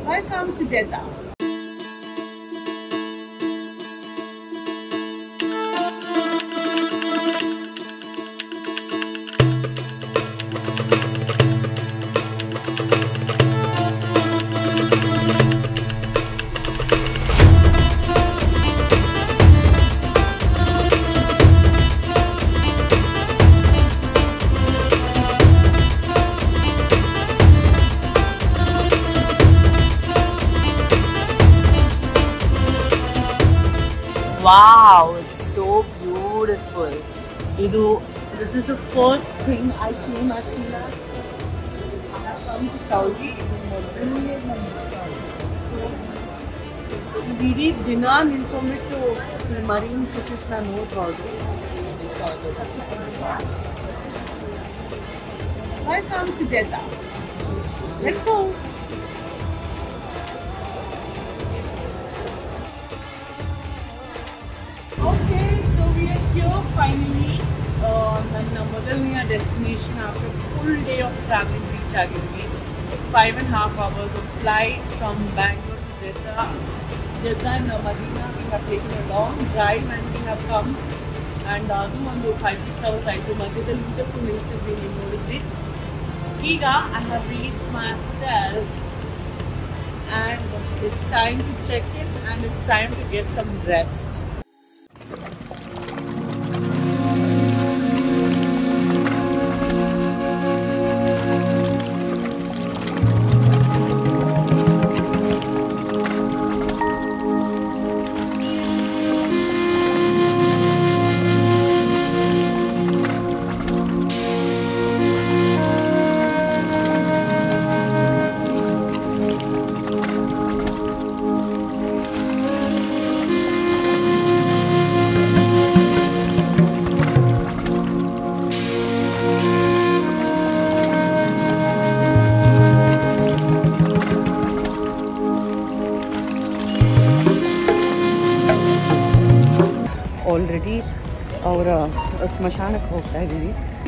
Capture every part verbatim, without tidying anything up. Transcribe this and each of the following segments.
Welcome to Jeddah. Wow, it's so beautiful. Idu, this is the first thing I came as soon as I have come to Saudi. Didi dina nilkombiಟ್ಟು marine fishes na ನೋಡಬಹುದು. Welcome to Jeddah. Let's go. Okay, so we are here finally. ನನ್ನ ಮೊದಲನೆಯ destination after a full day of traveling reach ಆಗಿದ್ವಿ. Five and a half hours of flight from Bangalore to Jeddah. Jeddah and Medina, we have taken a long drive and we have come. And ಅದು ಒಂದು five six hours ಆಯಿತು. ಮಧ್ಯದಲ್ಲಿ ಇದಕ್ಕೂ ನಿಲ್ಲಿಸಿದ್ವಿ, ನೀವು ನೋಡಿದ್ರಿ. ಈಗ I have reached my hotel and it's time to check in and it's time to get some rest. Already ಅವರ ಸ್ಮಶಾನಕ್ಕೆ ಹೋಗ್ತಾ ಇದ್ದೀವಿ.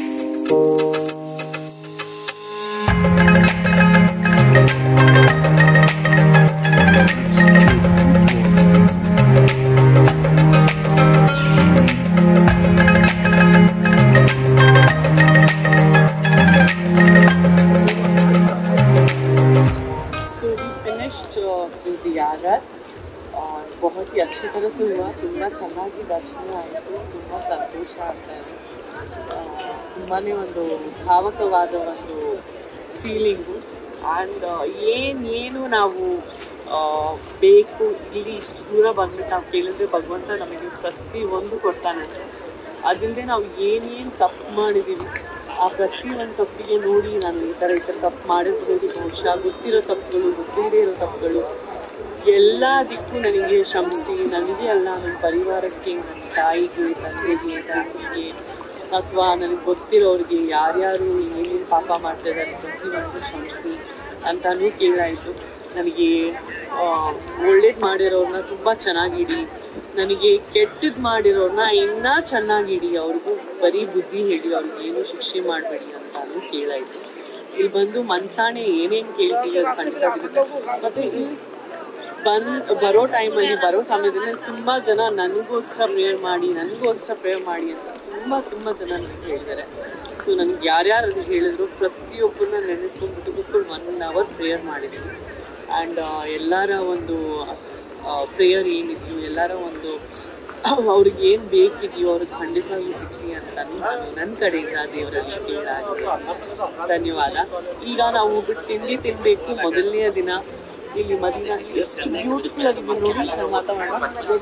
So we finished uh, the ziyarat. बहुत ही अच्छी तरह से हुआ. ತುಂಬಾ ಚೆನ್ನಾಗಿ ದರ್ಶನ ಆಯಿತು. ತುಂಬ ಸಂತೋಷ ಆಗ್ತಾ ಇದೆ. ತುಂಬಾ ಒಂದು ಭಾವಕವಾದ ಒಂದು ಫೀಲಿಂಗು. ಆ್ಯಂಡ್ ಏನೇನು ನಾವು ಬೇಕು ಇಲ್ಲಿ ಇಷ್ಟು ದೂರ ಬಂದ್ಬಿಟ್ಟು ನಾವು ಕೇಳಿದ್ರೆ ಭಗವಂತ ನಮಗೆ ಪ್ರತಿಯೊಂದು ಕೊಡ್ತಾನೆ. ಅದಲ್ಲದೆ ನಾವು ಏನೇನು ತಪ್ಪು ಮಾಡಿದ್ದೀವಿ ಆ ಪ್ರತಿಯೊಂದು ತಪ್ಪಿಗೆ ನೋಡಿ ನಾನು ಈ ಥರ ಈ ಥರ ತಪ್ಪು ಮಾಡಿರ್ಬೋದು, ಬಹುಶಃ ಗೊತ್ತಿರೋ ತಪ್ಪುಗಳು, ಗೊತ್ತಿಲ್ಲದೇ ಇರೋ ತಪ್ಪುಗಳು ಎಲ್ಲದಕ್ಕೂ ನನಗೆ ಕ್ಷಮಿಸಿ, ನನಗೆ ಅಲ್ಲ ನನ್ನ ಪರಿವಾರಕ್ಕೆ, ನನ್ನ ತಾಯಿಗೆ, ತಂದೆಗೆ, ತಂದೆಗೆ ಅಥವಾ ನನಗೆ ಗೊತ್ತಿರೋರಿಗೆ ಯಾರ್ಯಾರು ಏನೇನು ಪಾಪ ಮಾಡ್ತಾಯಿದ್ದಾರೆ ಪ್ರತಿಯೊಂದು ಕ್ಷಮಿಸಿ ಅಂತಲೂ ಕೇಳಾಯಿತು. ನನಗೆ ಒಳ್ಳೇದು ಮಾಡಿರೋರನ್ನ ತುಂಬ ಚೆನ್ನಾಗಿಡಿ, ನನಗೆ ಕೆಟ್ಟದ್ದು ಮಾಡಿರೋರನ್ನ ಇನ್ನೂ ಚೆನ್ನಾಗಿಡಿ, ಅವ್ರಿಗೂ ಬರೀ ಬುದ್ಧಿ ಹೇಳಿ, ಅವ್ರಿಗೆ ಏನೂ ಶಿಕ್ಷೆ ಮಾಡಬೇಡಿ ಅಂತಲೂ ಕೇಳಾಯಿತು. ಇಲ್ಲಿ ಬಂದು ಮನಸಾಣೆ ಏನೇನು ಕೇಳ್ತೀವಿ ಅದು ಖಂಡಿತ ಸಿಗುತ್ತೆ. ಮತ್ತು ಇಲ್ಲಿ ಬಂದು ಬರೋ ಟೈಮಲ್ಲಿ ಬರೋ ಸಮಯದಲ್ಲಿ ತುಂಬ ಜನ ನನಗೋಸ್ಕರ ಪ್ರೇಯರ್ ಮಾಡಿ ನನಗೋಸ್ಕರ ಪ್ರೇಯರ್ ಮಾಡಿ ಅಂತ ತುಂಬ ತುಂಬ ಜನ ನನಗೆ ಹೇಳಿದ್ದಾರೆ. ಸೊ ನನಗೆ ಯಾರ್ಯಾರು ಅದು ಹೇಳಿದ್ರು ಪ್ರತಿಯೊಬ್ಬರನ್ನ ನೆನೆಸ್ಕೊಂಡ್ಬಿಟ್ಟು ಕೂತ್ಕೊಂಡು ಒನ್ ಅವರ್ ಪ್ರೇಯರ್ ಮಾಡಿದ್ದೀನಿ. ಆ್ಯಂಡ್ ಎಲ್ಲರ ಒಂದು ಪ್ರೇಯರ್ ಏನಿದೆಯೋ, ಎಲ್ಲರ ಒಂದು ಅವ್ರಿಗೆ ಏನು ಬೇಕಿದೆಯೋ ಅವ್ರಿಗೆ ಖಂಡಿತವಾಗಿ ಸಿಕ್ಕಿ ಅಂತ ನಾನು ನನ್ನ ಕಡೆಯಿಂದ ದೇವರಲ್ಲಿ ಕೇಳಾಗಿದೆ. ಧನ್ಯವಾದ. ಈಗ ನಾವು ಬಿಟ್ಟು ತಿಂಡಿ ತಿನ್ನಬೇಕು. ಮೊದಲನೆಯ ದಿನ ಇಲ್ಲಿ ಮದೀನಾ ಎಷ್ಟು ಬ್ಯೂಟಿಫುಲ್ ಆಗಿದೆ ನೋಡಿ. ನಾವು ಮಾತಾಡೋಣ.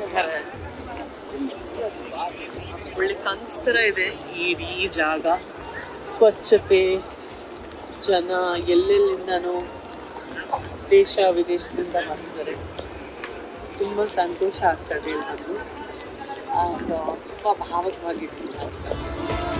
ಒಳ್ಳೆ ಕನ್ಸ್ ಥರ ಇದೆ ಇಡೀ ಜಾಗ. ಸ್ವಚ್ಛತೆ, ಜನ ಎಲ್ಲೆಲ್ಲಿಂದನೋ ದೇಶ ವಿದೇಶದಿಂದ ಬಂದಿದ್ದಾರೆ. ತುಂಬ ಸಂತೋಷ ಆಗ್ತದೆ. ಅದು ತುಂಬ ಭಾವಕವಾಗಿತ್ತು.